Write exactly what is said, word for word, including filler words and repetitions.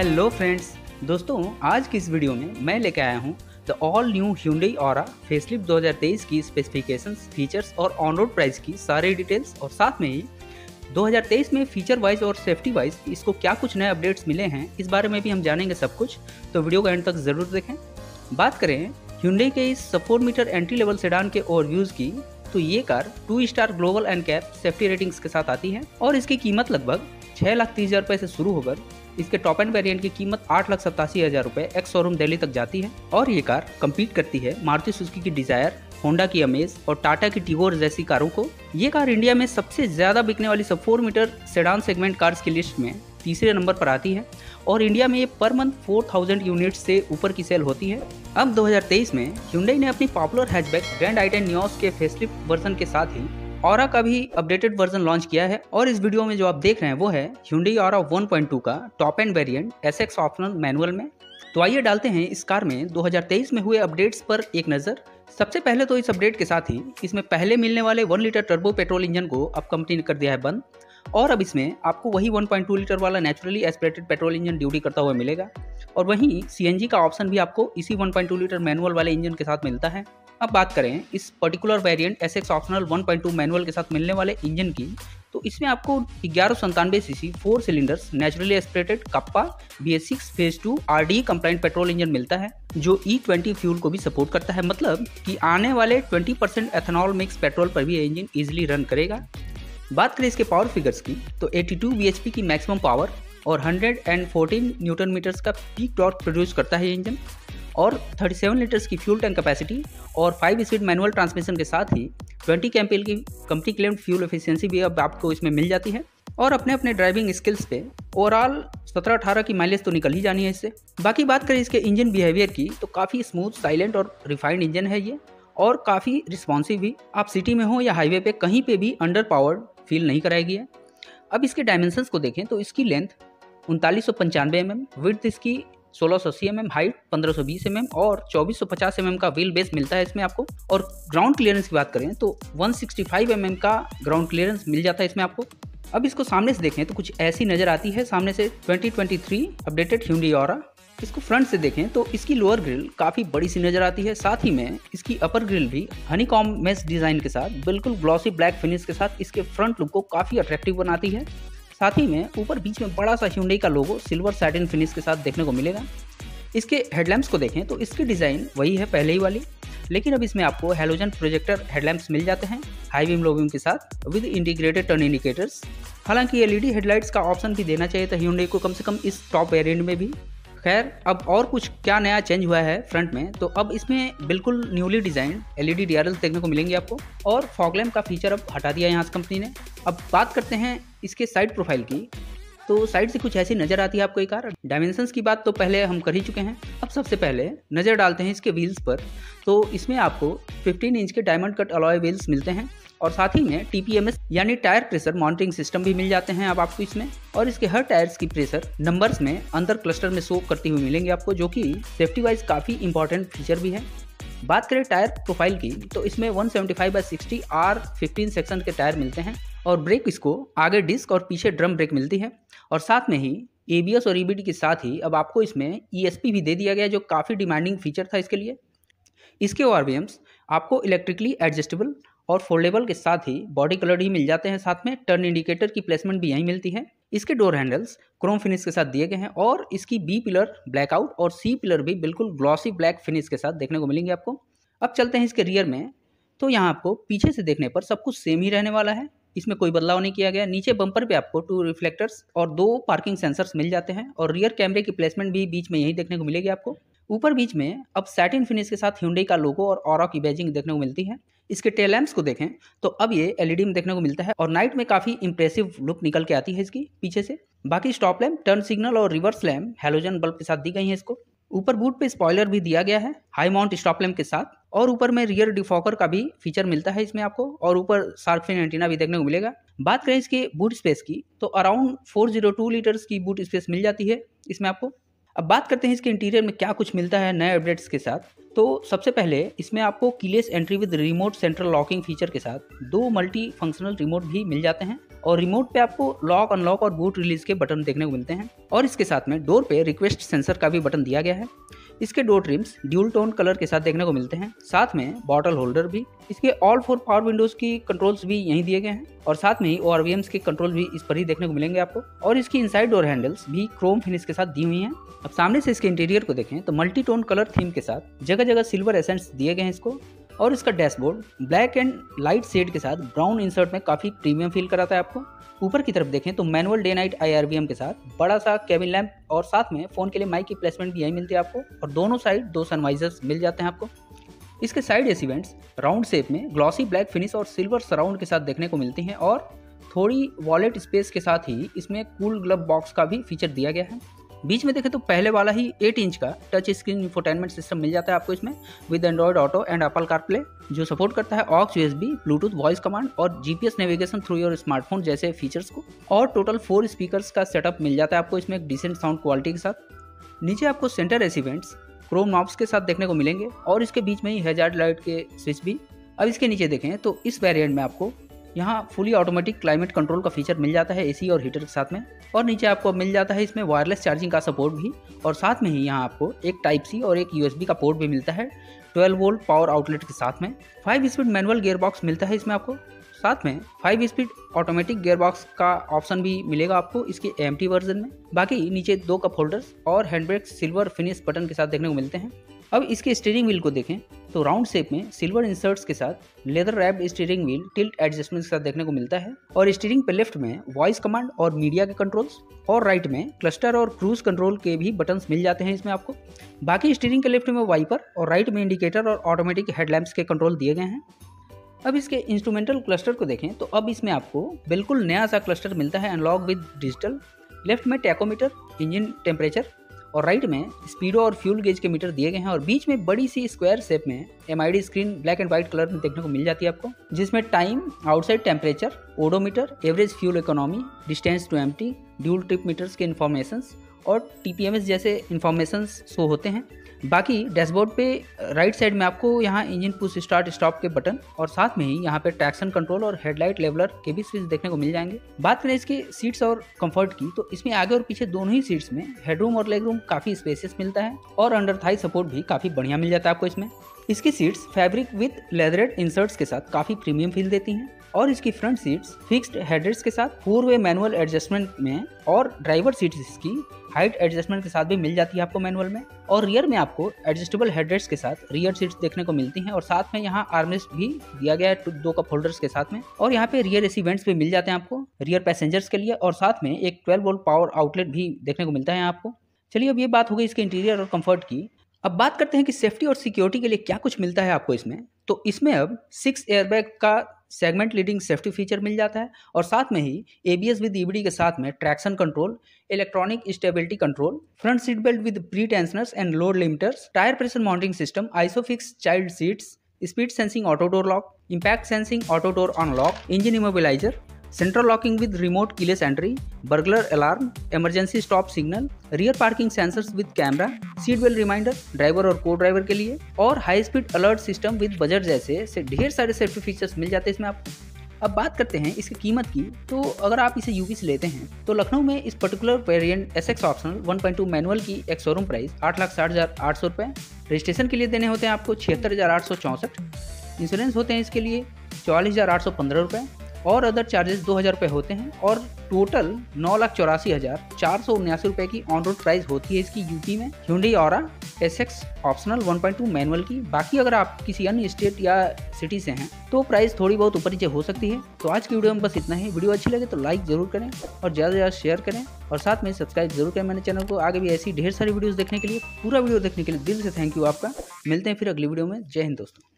Hello friends, दोस्तों आज की इस वीडियो में मैं लेकर आया हूँ the all new Hyundai Aura facelift दो हज़ार तेईस की स्पेसिफिकेशंस, फीचर्स और ऑन रोड प्राइस की सारी डिटेल्स और साथ में ही दो हज़ार तेईस में फीचर वाइज और सेफ्टी वाइज इसको क्या कुछ नए अपडेट्स मिले हैं इस बारे में भी हम जानेंगे सब कुछ। तो वीडियो को एंड तक जरूर देखें। बात करें Hyundai के इस four metre entry level sedan के ओवरव्यूज की, तो ये car two star global NCAP safety ratings के साथ आती है और इसकी कीमत लगभग छह लाख तीस हजार रुपए से शुरू होकर इसके टॉप एंड वेरिएंट की कीमत आठ लाख सतासी हजार रुपए एक्स शोरूम दिल्ली तक जाती है। और ये कार कम्पीट करती है मारुति सुजुकी की डिजायर, होंडा की अमेज और टाटा की टिगोर जैसी कारों को। ये कार इंडिया में सबसे ज्यादा बिकने वाली सब four metre sedan segment cars की लिस्ट में तीसरे नंबर पर आती है और इंडिया में ये पर मंथ चार हज़ार यूनिट्स से ऊपर की सेल होती है। अब दो हज़ार तेईस में Hyundai ने अपनी popular hatchback grand i ten Nios के फेसलिफ्ट वर्जन के साथ ही Aura का भी अपडेटेड वर्जन लॉन्च किया है और इस वीडियो में जो आप देख रहे हैं वो है Hyundai Aura one point two का top end variant S X optional manual में। तो आइए डालते हैं इस कार में दो हज़ार तेईस में हुए अपडेट्स पर एक नज़र। सबसे पहले तो इस अपडेट के साथ ही इसमें पहले मिलने वाले one litre turbo petrol engine को अब कंपनी ने कर दिया है बंद और अब इसमें आपको वही वन पॉइंट टू लीटर वाला naturally aspirated petrol engine duty करता हुआ मिलेगा और वहीं सीएनजी का ऑप्शन भी आपको इसी one point two litre manual वाले इंजन के साथ मिलता है। अब बात करें इस particular variant S X optional one point two manual के साथ मिलने वाले इंजन की, तो इसमें आपको ग्यारह सौ संतानवे CC four cylinders naturally aspirated Kappa B S six phase two R D compliant petrol engine मिलता है जो ई ट्वेंटी फ्यूल को भी सपोर्ट करता है, मतलब कि आने वाले twenty percent ethanol mix petrol पर भी ये इंजन इजीली रन करेगा। बात करें इसके पावर फिगर्स की, तो बयासी बीएचपी की मैक्सिमम पावर और एक सौ चौदह न्यूटन मीटर्स का पीक टॉर्क प्रोड्यूस करता है ये इंजन और सैंतीस लीटर्स की फ्यूल टैंक कैपेसिटी और फाइव स्पीड मैनुअल ट्रांसमिशन के साथ ही बीस केएमपीएल की कंपनी क्लेम्ड फ्यूल एफिशिएंसी भी अब आपको इसमें मिल जाती है और अपने अपने ड्राइविंग स्किल्स पे ओवरऑल सत्रह अठारह की माइलेज तो निकल ही जानी है इससे। बाकी बात करें इसके इंजन बिहेवियर की, तो काफ़ी स्मूथ, साइलेंट और रिफाइंड इंजन है ये और काफ़ी रिस्पॉन्सिव भी। आप सिटी में हो या हाईवे पे कहीं पे भी अंडर पावर्ड फील नहीं कराएगी है। अब इसके डायमेंशंस को देखें तो इसकी लेंथ उनतालीस सौ पंचानवे एम एम, विड्थ इसकी सोलह सौ अस्सी एम एम, हाइट पंद्रह सौ बीस एम एम और चौबीस सौ पचास एम एम का व्हील बेस मिलता है इसमें आपको। और ग्राउंड क्लियरेंस की बात करें तो एक सौ पैंसठ एम एम का ग्राउंड क्लियरेंस मिल जाता है इसमें आपको। अब इसको सामने से देखें तो कुछ ऐसी नज़र आती है सामने से दो हज़ार तेईस अपडेटेड Hyundai Aura। इसको फ्रंट से देखें तो इसकी लोअर ग्रिल काफ़ी बड़ी सी नज़र आती है, साथ ही में इसकी अपर ग्रिल भी हनीकॉम मेश डिज़ाइन के साथ बिल्कुल ग्लॉसी ब्लैक फिनिश के साथ इसके फ्रंट लुक को काफ़ी अट्रैक्टिव बनाती है। साथ ही में ऊपर बीच में बड़ा सा Hyundai का लोगो सिल्वर सैटिन फिनिश के साथ देखने को मिलेगा। इसके हेडलैम्प्स को देखें तो इसकी डिज़ाइन वही है पहले ही वाली, लेकिन अब इसमें आपको हैलोजन प्रोजेक्टर हेडलैम्प्स मिल जाते हैं हाई बीम लो बीम के साथ विद इंटीग्रेटेड टर्न इंडिकेटर्स। हालांकि एलईडी हेडलाइट्स का ऑप्शन भी देना चाहिए था Hyundai को कम से कम इस टॉप वेरिएंट में भी। खैर, अब और कुछ क्या नया चेंज हुआ है फ्रंट में, तो अब इसमें बिल्कुल न्यूली डिजाइन एलईडी डीआरएल देखने को मिलेंगे आपको और फॉग लैम्प का फीचर अब हटा दिया है यहाँ से कंपनी ने। अब बात करते हैं इसके साइड प्रोफाइल की, तो साइड से कुछ ऐसी नजर आती है आपको ये कार। डायमेंशंस की बात तो पहले हम कर ही चुके हैं। अब सबसे पहले नज़र डालते हैं इसके व्हील्स पर, तो इसमें आपको पंद्रह इंच के डायमंड कट अलॉय व्हील्स मिलते हैं और साथ ही में टीपीएमएस यानी टायर प्रेशर मॉनिटरिंग सिस्टम भी मिल जाते हैं अब आपको इसमें। और इसके हर टायर्स की प्रेशर नंबर्स में अंदर क्लस्टर में शो करती हुई मिलेंगे आपको, जो कि सेफ्टी वाइज काफ़ी इंपॉर्टेंट फीचर भी है। बात करें टायर प्रोफाइल की, तो इसमें एक सौ पचहत्तर बाई साठ आर पंद्रह सेक्शन के टायर मिलते हैं और ब्रेक इसको आगे डिस्क और पीछे ड्रम ब्रेक मिलती है और साथ में ही एबीएस और ईबीडी के साथ ही अब आपको इसमें ईएसपी भी दे दिया गया है जो काफ़ी डिमांडिंग फीचर था इसके लिए। इसके ओआरवीएम्स आपको इलेक्ट्रिकली एडजस्टेबल और फोल्डेबल के साथ ही बॉडी कलर ही मिल जाते हैं, साथ में टर्न इंडिकेटर की प्लेसमेंट भी यहीं मिलती है। इसके डोर हैंडल्स क्रोम फिनिश के साथ दिए गए हैं और इसकी बी पिलर ब्लैकआउट और सी पिलर भी बिल्कुल ग्लॉसी ब्लैक फिनिश के साथ देखने को मिलेंगे आपको। अब चलते हैं इसके रियर में, तो यहाँ आपको पीछे से देखने पर सब कुछ सेम ही रहने वाला है, इसमें कोई बदलाव नहीं किया गया। नीचे बम्पर पे आपको टू रिफ्लेक्टर्स और दो पार्किंग सेंसर्स मिल जाते हैं और रियर कैमरे की प्लेसमेंट भी बीच में यही देखने को मिलेगी आपको। ऊपर बीच में अब सैटिन फिनिश के साथ Hyundai का लोगो और Aura की बैजिंग देखने को मिलती है। इसके टेल लैम्प्स को देखें तो अब ये एलईडी में देखने को मिलता है और नाइट में काफ़ी इंप्रेसिव लुक निकल के आती है इसकी पीछे से। बाकी स्टॉप लैम्प, टर्न सिग्नल और रिवर्स लैम्प हैलोजन बल्ब के साथ दी गई है इसको। ऊपर बूट पे स्पॉइलर भी दिया गया है हाई माउंट स्टॉप लैम्प के साथ और ऊपर में रियर डिफॉकर का भी फीचर मिलता है इसमें आपको और ऊपर शार्क फिन एंटीना भी देखने को मिलेगा। बात करें इसके बूट स्पेस की, तो अराउंड चार सौ दो लीटर्स की बूट स्पेस मिल जाती है इसमें आपको। अब बात करते हैं इसके इंटीरियर में क्या कुछ मिलता है नए अपडेट्स के साथ। तो सबसे पहले इसमें आपको keyless entry with remote central locking feature के साथ दो मल्टी फंक्शनल रिमोट भी मिल जाते हैं और रिमोट पे आपको लॉक, अनलॉक और बूट रिलीज के बटन देखने को मिलते हैं। और इसके साथ में डोर पे रिक्वेस्ट सेंसर का भी बटन दिया गया है। इसके door trims dual tone colour के साथ देखने को मिलते हैं, साथ में बॉटल होल्डर भी। इसके ऑल फोर पावर विंडोज की कंट्रोल्स भी यहीं दिए गए हैं और साथ में ही ओआरवीएम्स के कंट्रोल भी इस पर ही देखने को मिलेंगे आपको। और इसकी इनसाइड डोर हैंडल्स भी क्रोम फिनिश के साथ दी हुई हैं। अब सामने से इसके इंटीरियर को देखें तो मल्टी टोन कलर थीम के साथ जगह जगह सिल्वर एसेंट्स दिए गए हैं इसको। और इसका dashboard black and light shade के साथ ब्राउन इंसर्ट में काफी प्रीमियम फील कराता है आपको। ऊपर की तरफ देखें तो मैनुअल डे नाइट आईआरवीएम के साथ बड़ा सा केबिन लैंप और साथ में फोन के लिए माइक की प्लेसमेंट भी यही मिलती है आपको। और दोनों साइड दो सनवाइजर्स मिल जाते हैं आपको। इसके side AC vents round shape में ग्लॉसी ब्लैक फिनिश और सिल्वर सराउंड के साथ देखने को मिलती हैं और थोड़ी वॉलेट स्पेस के साथ ही इसमें कूल ग्लब बॉक्स का भी फीचर दिया गया है। बीच में देखें तो पहले वाला ही आठ इंच का टच स्क्रीन इंफोटेनमेंट सिस्टम मिल जाता है आपको इसमें with Android Auto and Apple CarPlay, जो सपोर्ट करता है aux USB, Bluetooth voice command और GPS navigation through your smartphone जैसे फीचर्स को। और टोटल फोर स्पीकर्स का सेटअप मिल जाता है आपको इसमें एक डिसेंट साउंड क्वालिटी के साथ। नीचे आपको centre AC vents chrome knobs के साथ देखने को मिलेंगे और इसके बीच में ही हैजार्ड लाइट के स्विच भी। अब इसके नीचे देखें तो इस वेरिएंट में आपको यहाँ फुली ऑटोमेटिक क्लाइमेट कंट्रोल का फीचर मिल जाता है एसी और हीटर के साथ में। और नीचे आपको मिल जाता है इसमें वायरलेस चार्जिंग का सपोर्ट भी और साथ में ही यहाँ आपको एक टाइप सी और एक यूएसबी का पोर्ट भी मिलता है ट्वेल्व वोल्ट पावर आउटलेट के साथ में। Five speed manual gear box मिलता है इसमें आपको, साथ में five speed automatic gear box का ऑप्शन भी मिलेगा आपको इसके एएमटी वर्जन में। बाकी नीचे दो कप होल्डर्स और हैंडब्रेक सिल्वर फिनिश बटन के साथ देखने को मिलते हैं। अब इसके स्टीयरिंग व्हील को देखें तो राउंड शेप में सिल्वर इंसर्ट्स के साथ leather wrapped steering wheel tilt adjustment के साथ देखने को मिलता है। और स्टीयरिंग पे लेफ्ट में वॉइस कमांड और मीडिया के कंट्रोल्स और राइट में क्लस्टर और क्रूज कंट्रोल के भी बटन्स मिल जाते हैं इसमें आपको। बाकी स्टीयरिंग के लेफ्ट में वाइपर और राइट में इंडिकेटर और ऑटोमेटिक हेडलैम्प्स के कंट्रोल दिए गए हैं। अब इसके इंस्ट्रूमेंटल क्लस्टर को देखें तो अब इसमें आपको बिल्कुल नया सा क्लस्टर मिलता है एनालॉग विद डिजिटल। लेफ्ट में टैकोमीटर, इंजन टेम्परेचर और राइट में स्पीडो और फ्यूल गेज के मीटर दिए गए हैं। और बीच में बड़ी सी स्क्वायर शेप में MID screen black and white colour में देखने को मिल जाती है आपको, जिसमें time, outside temperature, odometer, average fuel economy, distance to empty, dual trip meters के इन्फॉर्मेशंस और टीपीएमएस जैसे इन्फॉर्मेशंस शो होते हैं। बाकी डैशबोर्ड पे राइट साइड में आपको यहाँ इंजन पुश स्टार्ट स्टॉप के बटन और साथ में ही यहाँ पे ट्रैक्शन कंट्रोल और हेडलाइट लेवलर के भी स्विच देखने को मिल जाएंगे। बात करें इसके सीट्स और कंफर्ट की तो इसमें आगे और पीछे दोनों ही सीट्स में हेडरूम और लेग रूम काफी स्पेसियस मिलता है और अंडर थाई सपोर्ट भी काफी बढ़िया मिल जाता है आपको इसमें। इसकी seats fabric with leatherette inserts के साथ काफी प्रीमियम फील देती हैं और इसकी फ्रंट सीट्स फिक्स्ड हेडरेस्ट के साथ फोर वे मैनुअल एडजस्टमेंट में और ड्राइवर सीट्स इसकी हाइट एडजस्टमेंट के साथ भी मिल जाती है आपको मैनुअल में। और रियर में आपको एडजस्टेबल हेडरेस्ट के साथ रियर सीट्स देखने को मिलती हैं और साथ में यहाँ आर्मरेस्ट भी दिया गया है दो कप होल्डर्स के साथ में। और यहाँ पे रियर एसी वेंट्स भी मिल जाते हैं आपको रियर पैसेंजर्स के लिए और साथ में एक ट्वेल्व वोल्ट पावर आउटलेट भी देखने को मिलता है आपको। चलिए अब ये बात हो गई इसके इंटीरियर और कंफर्ट की। अब बात करते हैं कि सेफ्टी और सिक्योरिटी के लिए क्या कुछ मिलता है आपको इसमें। तो इसमें अब सिक्स एयरबैग का सेगमेंट लीडिंग सेफ्टी फीचर मिल जाता है और साथ में ही एबीएस विद ईबीडी के साथ में traction control, electronic stability control, front seat belt with pretensioners and load limiters, tyre pressure monitoring system, isofix child seats, speed sensing auto door lock, impact sensing auto door unlock, engine immobiliser, central locking with remote keyless entry, burglar alarm, emergency stop signal, rear parking sensors with camera, seat belt reminder driver और co-driver के लिए और high speed alert system with buzzer जैसे से ढेर सारे safety features मिल जाते हैं इसमें आपको। अब बात करते हैं इसकी कीमत की। तो अगर आप इसे यूपी से लेते हैं तो लखनऊ में इस particular variant SX optional one point two manual की एक शोरूम प्राइस आठ लाख साठ हज़ार आठ सौ रुपये, रजिस्ट्रेशन के लिए देने होते हैं आपको छिहत्तर हज़ार आठ सौ चौंसठ, इंश्योरेंस होते हैं इसके लिए चौवालीस हज़ार आठ सौ पंद्रह रुपये और अदर चार्जेस दो हज़ार रुपये होते हैं और टोटल नौ लाख चौरासी हज़ार चार सौ उन्यासी रुपये की ऑन रोड प्राइस होती है इसकी यूपी में Hyundai Aura SX optional one point two manual की। बाकी अगर आप किसी अन्य स्टेट या सिटी से हैं तो प्राइस थोड़ी बहुत ऊपर नीचे हो सकती है। तो आज की वीडियो में बस इतना ही। वीडियो अच्छी लगे तो लाइक जरूर करें और ज़्यादा से ज़्यादा शेयर करें और साथ में सब्सक्राइब जरूर करें मेरे चैनल को। आगे भी ऐसी ढेर सारी वीडियोज़ देखने के लिए, पूरा वीडियो देखने के लिए दिल से थैंक यू आपका। मिलते हैं फिर अगली वीडियो में। जय हिंद दोस्तों।